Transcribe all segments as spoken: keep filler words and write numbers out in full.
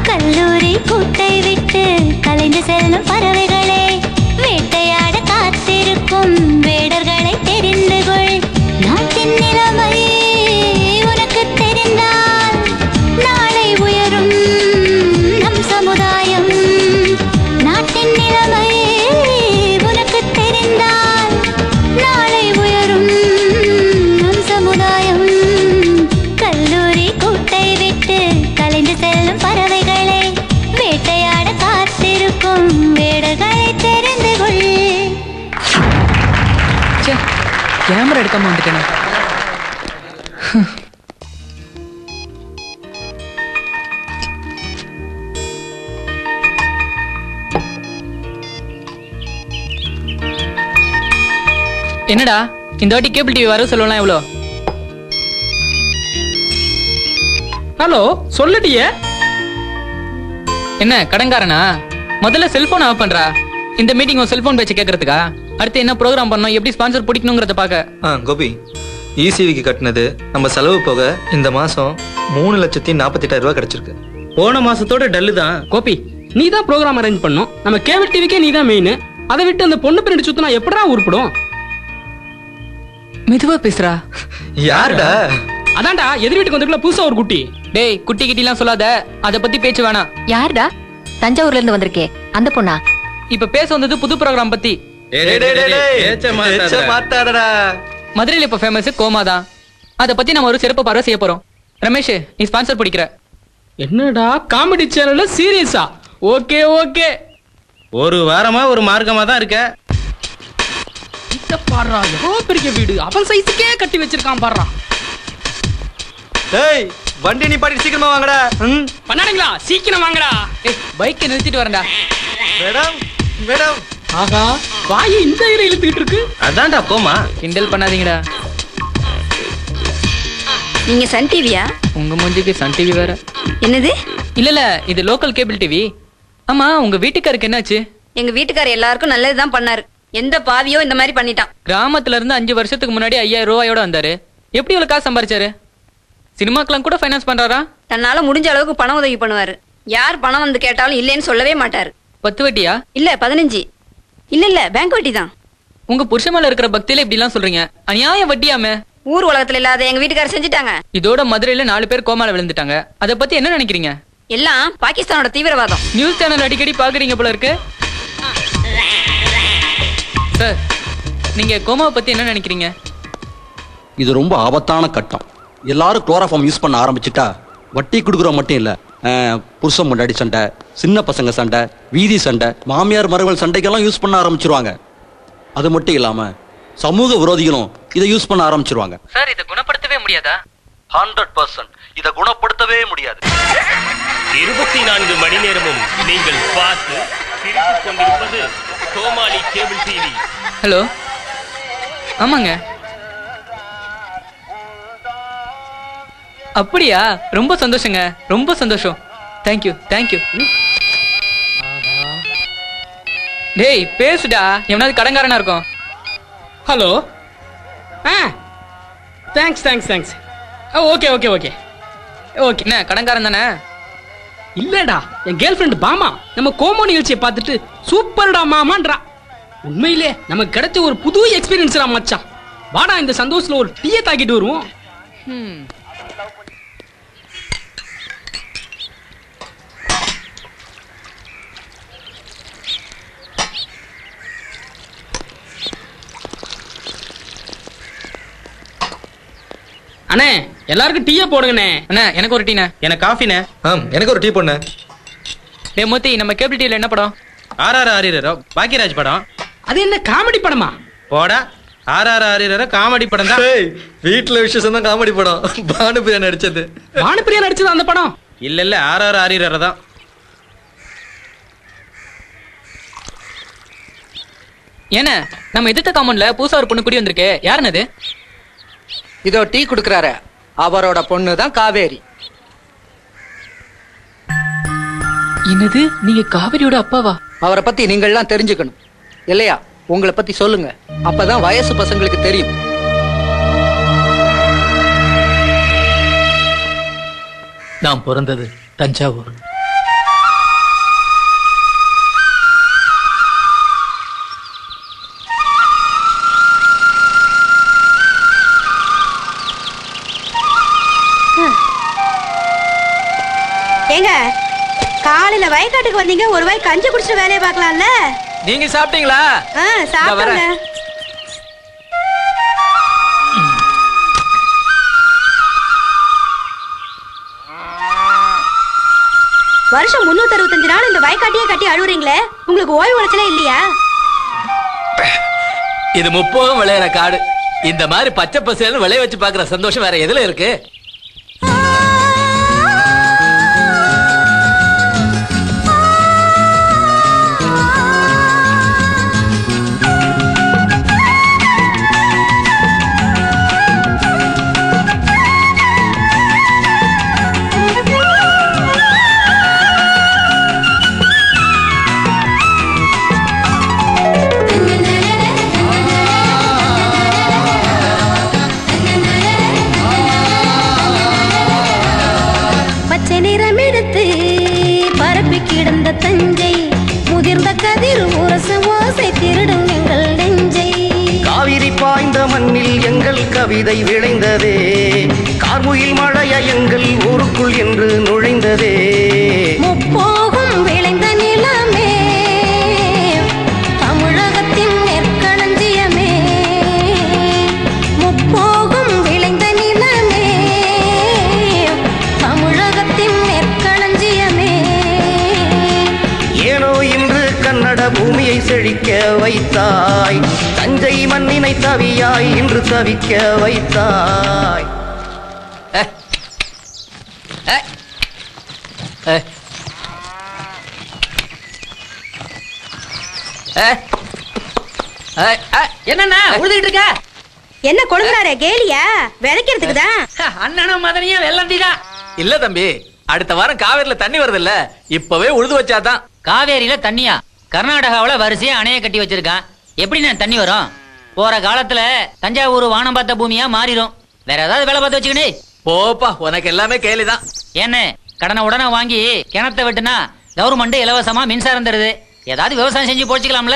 கல்லூரி கூட்டை விட்டு கலைந்து செல்லும் பறவைகளே, வேட்டையாட காத்திருக்கும் வேடர்களை தெரிந்து கொள். நாட்டின் நிலைமை உனக்கு தெரிந்தால் நாளை உயரும் நம் சமுதாயம். நாட்டின் நிலைமை உனக்கு தெரிந்தால் நாளை உயரும் நம் சமுதாயம். கல்லூரி கூட்டை விட்டு கலைந்து செல்லும் பறவைகளே, வேட்டையாட காத்திருக்கும் வேடர்களை தெரிந்து கொள். கேமரா எடுக்காம வந்துட்டேன். என்னடா இந்த வாட்டி கேபிள் டிவி வர சொல்லலாம் எவ்வளோ? ஹலோ சொல்லுடியே. என்ன கடன்காரனா? முதல்ல செல்போன் ஆஃப் பண்றா. இந்த மீட்டிங் உன் செல்போன் பேச்சு கேட்கறதுக்கா? அடுத்து என்ன ப்ரோக்ராம் பண்ணணும், எப்படி ஸ்பான்சர் பிடிக்கணுங்கிறத பார்க்க. ஆ கோபி, இசிவிக்கு கட்டினது நம்ம செலவு போக இந்த மாசம் மூணு லட்சத்தி நாற்பத்தி எட்டாயிரம் ரூபாய் கிடைச்சிருக்கு. போன மாசத்தோட டல்லு தான். கோபி நீ தான் ப்ரோக்ராம் அரேஞ்ச் பண்ணும். நம்ம கேபிள் டிவிக்கே நீ தான் மெயின். அதை விட்டு அந்த பொண்ணு பின்னாடி சுத்தினா எப்படா உருப்படும்? மெதுவா பேசுறா. யாருடா? அதான்டா எதிர் வீட்டுக்கு வந்துருக்கல புதுசா ஒரு குட்டி. டேய் குட்டி கிட்டிலாம் சொல்லாத, அத பத்தி பேச்சு வேணாம். யாருடா? தஞ்சாவூர்ல இருந்து வந்திருக்கே அந்த பொண்ணா? இப்ப பேச வந்தது புது ப்ரோக்ராம் பத்தி. மதுரையில இப்ப ஃபேமஸ் கோமா தான். அத பத்தி நம்ம ஒரு சிறப்பு பார்வை செய்ய போறோம். ரமேஷ் நீ ஸ்பான்சர் பிடிக்கிற. என்னடா காமெடி சேனல்ல சீரியஸா? Okay okay. ஒரு வாரமா ஒரு மார்க்கமா தான் இருக்க. இத பாறா, எவ்வளவு பெரிய வீடு. அவன் சைஸுக்கே கட்டி வச்சிருக்கான் பாறா. டேய் வண்டி நீ பாட்டி சீக்கிரமா வாங்கடா. ம் பண்ணாங்களா? சீக்கிரம் வாங்கடா. ஏய் பைக்கை நிறுத்திட்டு வரேன்டா. Madam madam. ஆகா வாய் இந்த ஈர இழுத்துக்கிட்டு இருக்கு. அதான்டா கோமா. கிண்டல் பண்ணாதீங்கடா. நீங்க சன் டிவியா? உங்க மூஞ்சிக்கு சன் டிவி வேற. என்னது? இல்ல இல்ல இது லோக்கல் கேபிள் டிவி. ஆமா உங்க வீட்டுக்காருக்கு என்னாச்சு? எங்க வீட்டுக்காரர் எல்லாருக்கும் நல்லதுதான் பண்ணாரு. எந்த பாவியோ இந்த மாதிரி பண்ணிட்டான். கிராமத்துல இருந்து அஞ்சு வருஷத்துக்கு முன்னாடி ஐயாயிரம் ரூபாயோட வந்தாரு. எப்படி இவ்வளவு காசு சம்பாரிச்சாரு? சினிமாக்கெல்லாம் கூட ஃபைனான்ஸ் பண்றாரா? தன்னால முடிஞ்ச அளவுக்கு பணம் உதவி பண்ணுவாரு. யார் பணம் வந்து கேட்டாலும் இல்லைன்னு சொல்லவே மாட்டாரு. பத்து வட்டியா? இல்ல பதினஞ்சு. இல்ல இல்ல பேங்க் வட்டி தான். உங்க புருஷ மேல இருக்கிற பக்தியில இப்படி எல்லாம் சொல்றீங்க. அநியாய வட்டியாமே. ஊர் உலகத்துல இல்லாத எங்க வீட்டுக்காரர் செஞ்சுட்டாங்க. இதோட மதுரையில நாலு பேர் கோமால விழுந்துட்டாங்க. அத பத்தி என்ன நினைக்கிறீங்க? எல்லாம் பாகிஸ்தானோட தீவிரவாதம். நியூஸ் சேனல் அடிக்கடி பாக்குறீங்க போல இருக்கு. சார் நீங்க கோமாவை பத்தி என்ன நினைக்கிறீங்க? இது ரொம்ப ஆபத்தான கட்டம். எல்லாரும் குளோரோஃபார்ம் யூஸ் பண்ண ஆரம்பிச்சுட்டா வட்டி கொடுக்குற மட்டும் இல்ல, புருஷன் முன்னாடி சண்டை, சின்ன பசங்க சண்டை, வீதி சண்டை, மாமியார் மருமகள் சண்டைக்கெல்லாம் யூஸ் பண்ண ஆரம்பிச்சிருவாங்க. அது மட்டும் இல்லாம சமூக விரோதிகளும் இதை யூஸ் பண்ண ஆரம்பிச்சிருவாங்க. சார் இதை குணப்படுத்தவே முடியாதா? ஹண்ட்ரட் பர்சன்ட் இதை குணப்படுத்தவே முடியாது. இருபத்தி நான்கு மணி நேரமும் நீங்கள் பார்த்து சிரித்துக் கொண்டிருப்பது கோமாளி கேபிள் டிவி. ஹலோ ஆமாங்க. அப்படியா? ரொம்ப சந்தோஷங்க, ரொம்ப சந்தோஷம். Thank you thank you. டேய் பேசுடா, எவனாவது கடன்காரனா இருக்கும். ஹலோ. ஆ thanks thanks thanks. Okay okay okay okay. என்ன கடன்காரன் தானே? இல்லடா என் கேர்ள் ஃப்ரெண்ட் பாமா நம்ம கோமோ நிகழ்ச்சியை பார்த்துட்டு சூப்பர்டா மாமான்றா. உண்மையிலே நமக்கு கிடைச்ச ஒரு புது எக்ஸ்பீரியன்ஸ்டா மச்சான். வாடா இந்த சந்தோஷத்துல ஒரு டீயை தாக்கிட்டு வருவோம். அண்ணே எல்லாருக்கும் டீயே போடுங்கண்ணே. அண்ணா எனக்கு ஒரு டீண்ணே. எனக்கு காஃபிண்ணே. ஆம் எனக்கு ஒரு டீ போடுண்ணே. டே மூர்த்தி நம்ம கேபிள் டிவில என்ன படம்? ஆர்ஆர் ஆரிரோ பாக்கியராஜ் படம். அது என்ன காமெடி படமா? போடா ஆர்ஆர் ஆரிரோ காமெடி படம் தான். வீட்டுல விசேஷம் தான் காமெடி படம். பானுபிரியா நடிச்சது. பானுபிரியா நடிச்சது அந்த படம்? இல்ல இல்ல ஆர்ஆர் ஆரிரோ தான். ஏன்னா நம்ம எதிர்த்த காமௌண்ட்ல புதுசா ஒரு பொண்ணு குடி வந்திருக்கு. யாருன்னு? இதோ டீ குடுக்கறாரு, அவரோட பொண்ணு தான் காவேரி. என்னது நீங்க காவேரியோட அப்பாவா? அவரை பத்தி நீங்கள்லாம் தெரிஞ்சுக்கணும் இல்லையா? உங்களை பத்தி சொல்லுங்க, அப்பதான் வயசு பசங்களுக்கு தெரியும். நான் பிறந்தது தஞ்சாவூர். ஏங்க காலையில வயக்காட்டுக்கு வந்தீங்க, ஒரு வாய் கஞ்சி குடிச்சிட்டு வேலையை பார்க்கலாம்ல. நீங்க சாப்பிட்டீங்களா? ஆ சாப்பிட்டேங்க. வருஷம் முன்னூத்தி அறுபத்தஞ்சு நாள் இந்த வயக்காட்டியே கட்டி அழுவுறீங்களே, உங்களுக்கு ஓய்வு உழைச்சலே இல்லையா? இது முப்போகம் விளையாட காடு. இந்த மாதிரி பச்சை பசேல்னு விளைய வச்சு பாக்குற சந்தோஷம் வேற எதுல இருக்கு? கிடந்த தஞ்சை முதிர்ந்த கதிர் உரச ஓசை திருடும் எங்கள் நெஞ்சை. காவிரி பாய்ந்த மண்ணில் எங்கள் கவிதை விளைந்ததே, கார்முகில் மழைய எங்கள் ஊருக்குள் என்று நுழைந்ததே. முப்போகும் விளைந்த நிலமே தமிழகத்தின் நெற்களஞ்சியமே, முப்போகும் விளைந்த நிலமே தமிழகத்தின் நெற்களஞ்சியமே. ஏனோ இன்று கன்னட பூமியை செழிக்க வைத்தாய், தஞ்சை மண்ணினை தவியாய் இன்று தவிக்க வைத்தாய். என்னண்ணா உழுதுகிட்டு இருக்க? என்ன கொழுந்தாரே கேலியா? விதைக்கிறதுக்கு தான். அண்ணனும் மதனியும் வெள்ளந்திதான். இல்ல தம்பி, அடுத்த வாரம் காவேரியில தண்ணி வருது இல்ல, இப்பவே உழுது வச்சாதான். காவேரியில தண்ணியா? கர்நாடகாவில வரிசையா அணைய கட்டி வச்சிருக்கான், எப்படி நான் தண்ணி வரும்? போற காலத்துல தஞ்சாவூர் வானம் பார்த்த பூமியா மாறிடும். வேற ஏதாவது வேலை பார்த்து வச்சுக்கினே போப்பா, உனக்கு எல்லாமே கேலிதான். என்ன கடனை உடனே வாங்கி கிணத்தை வெட்டுனா கவர்மெண்ட் இலவசமா மின்சாரம் தருது, ஏதாவது விவசாயம் செஞ்சு போச்சுக்கலாம்ல.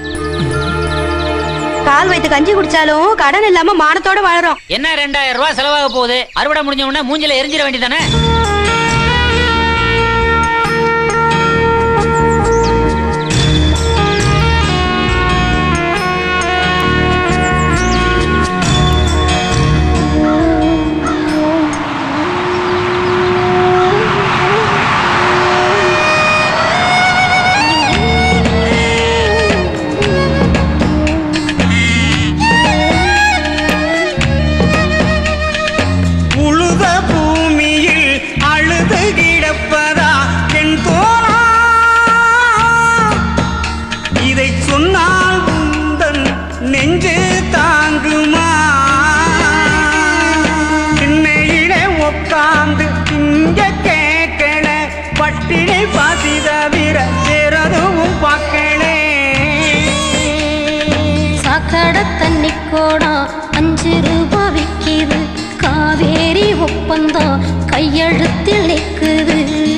கால் வைத்து கஞ்சி குடிச்சாலும் கடன் இல்லாம மானத்தோட வாழறோம். என்ன ரெண்டாயிரம் ரூபாய் செலவாக போகுது, அறுவடை முடிஞ்ச உடனே மூஞ்சில எரிஞ்சிட வேண்டியதானே. அஞ்சு ரூபா விக்கிது, காவேரி ஒப்பந்தம் கையெழுத்தில் நிற்குது.